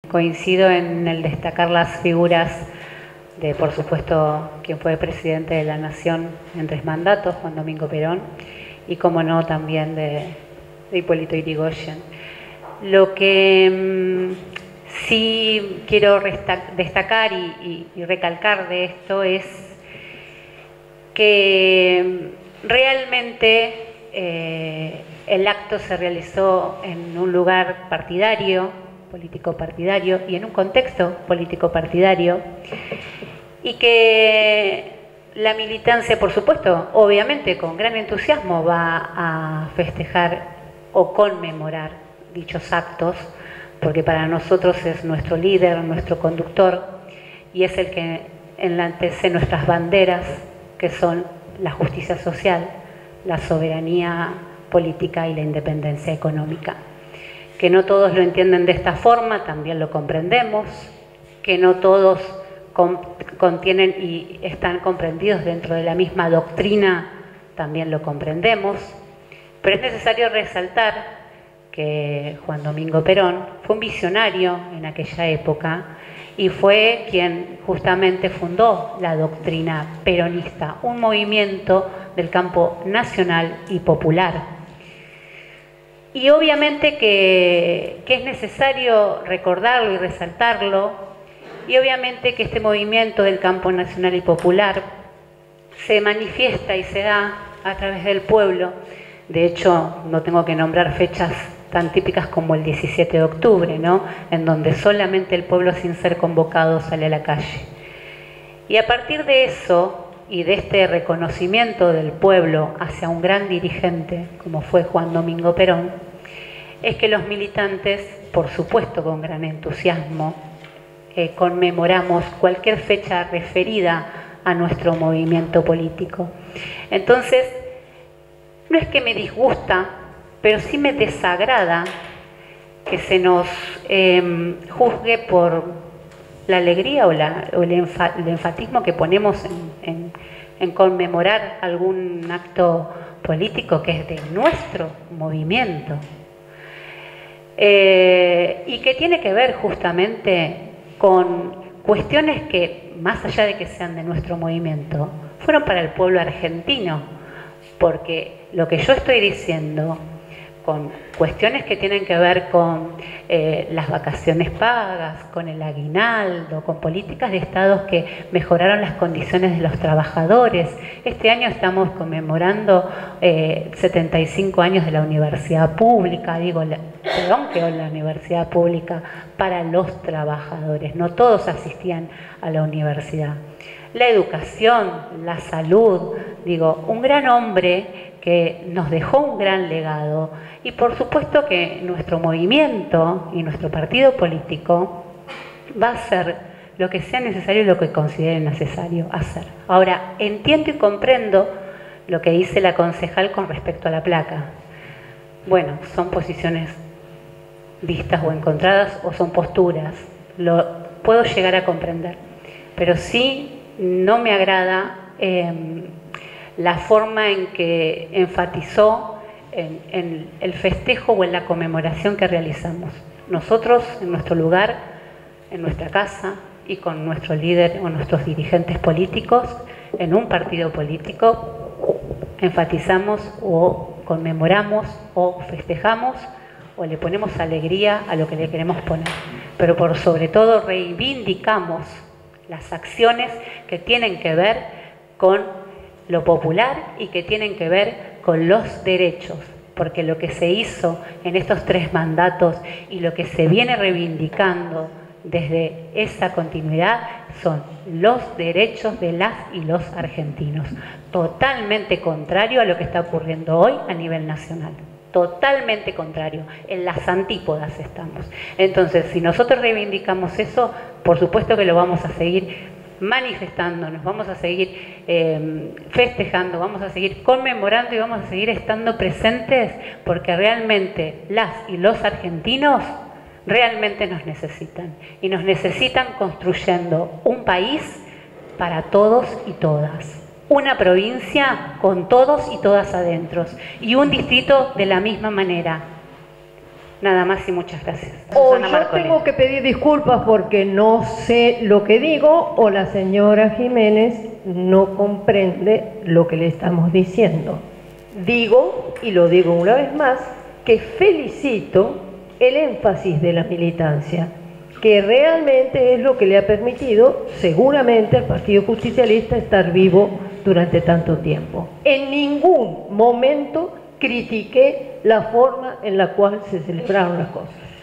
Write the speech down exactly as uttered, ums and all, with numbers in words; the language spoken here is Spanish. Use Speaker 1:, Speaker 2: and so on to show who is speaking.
Speaker 1: Coincido en el destacar las figuras de, por supuesto, quien fue presidente de la Nación en tres mandatos, Juan Domingo Perón, y como no, también de, de Hipólito Yrigoyen. Lo que mmm, sí quiero destacar y, y, y recalcar de esto es que realmente eh, el acto se realizó en un lugar partidario, político partidario, y en un contexto político partidario, y que la militancia, por supuesto, obviamente con gran entusiasmo va a festejar o conmemorar dichos actos, porque para nosotros es nuestro líder, nuestro conductor, y es el que enaltece nuestras banderas, que son la justicia social, la soberanía política y la independencia económica. Que no todos lo entienden de esta forma, también lo comprendemos, que no todos contienen y están comprendidos dentro de la misma doctrina, también lo comprendemos, pero es necesario resaltar que Juan Domingo Perón fue un visionario en aquella época y fue quien justamente fundó la doctrina peronista, un movimiento del campo nacional y popular. Y obviamente que, que es necesario recordarlo y resaltarlo, y obviamente que este movimiento del campo nacional y popular se manifiesta y se da a través del pueblo. De hecho, no tengo que nombrar fechas tan típicas como el diecisiete de octubre, ¿no?, en donde solamente el pueblo, sin ser convocado, sale a la calle. Y a partir de eso y de este reconocimiento del pueblo hacia un gran dirigente como fue Juan Domingo Perón, es que los militantes, por supuesto con gran entusiasmo, eh, conmemoramos cualquier fecha referida a nuestro movimiento político. Entonces, no es que me disgusta, pero sí me desagrada que se nos eh, juzgue por la alegría o, la, o el, enfa, el enfatismo que ponemos en, en, en conmemorar algún acto político que es de nuestro movimiento. Eh, y que tiene que ver justamente con cuestiones que, más allá de que sean de nuestro movimiento, fueron para el pueblo argentino, porque lo que yo estoy diciendo, con cuestiones que tienen que ver con eh, las vacaciones pagas, con el aguinaldo, con políticas de estados que mejoraron las condiciones de los trabajadores. Este año estamos conmemorando eh, setenta y cinco años de la universidad pública, digo, la, perdón, que la universidad pública para los trabajadores. No todos asistían a la universidad. La educación, la salud, digo, un gran hombre que nos dejó un gran legado, y por supuesto que nuestro movimiento y nuestro partido político va a hacer lo que sea necesario y lo que considere necesario hacer. Ahora, entiendo y comprendo lo que dice la concejal con respecto a la placa. Bueno, son posiciones vistas o encontradas, o son posturas, lo puedo llegar a comprender, pero sí no me agrada eh, la forma en que enfatizó en, en el festejo o en la conmemoración que realizamos. Nosotros, en nuestro lugar, en nuestra casa y con nuestro líder o nuestros dirigentes políticos, en un partido político, enfatizamos o conmemoramos o festejamos o le ponemos alegría a lo que le queremos poner. Pero por sobre todo reivindicamos las acciones que tienen que ver con lo popular y que tienen que ver con los derechos, porque lo que se hizo en estos tres mandatos y lo que se viene reivindicando desde esa continuidad son los derechos de las y los argentinos, totalmente contrario a lo que está ocurriendo hoy a nivel nacional. Totalmente contrario, en las antípodas estamos. Entonces, si nosotros reivindicamos eso, por supuesto que lo vamos a seguir manifestando, nos vamos a seguir eh, festejando, vamos a seguir conmemorando y vamos a seguir estando presentes, porque realmente las y los argentinos realmente nos necesitan, y nos necesitan construyendo un país para todos y todas. Una provincia con todos y todas adentro, y un distrito de la misma manera. Nada más y muchas gracias.
Speaker 2: O
Speaker 1: Susana
Speaker 2: yo
Speaker 1: Marconi.
Speaker 2: tengo que pedir disculpas porque no sé lo que digo, o la señora Jiménez no comprende lo que le estamos diciendo. Digo, y lo digo una vez más, que felicito el énfasis de la militancia, que realmente es lo que le ha permitido seguramente al Partido Justicialista estar vivo durante tanto tiempo. En ningún momento critiqué la forma en la cual se celebraron las cosas.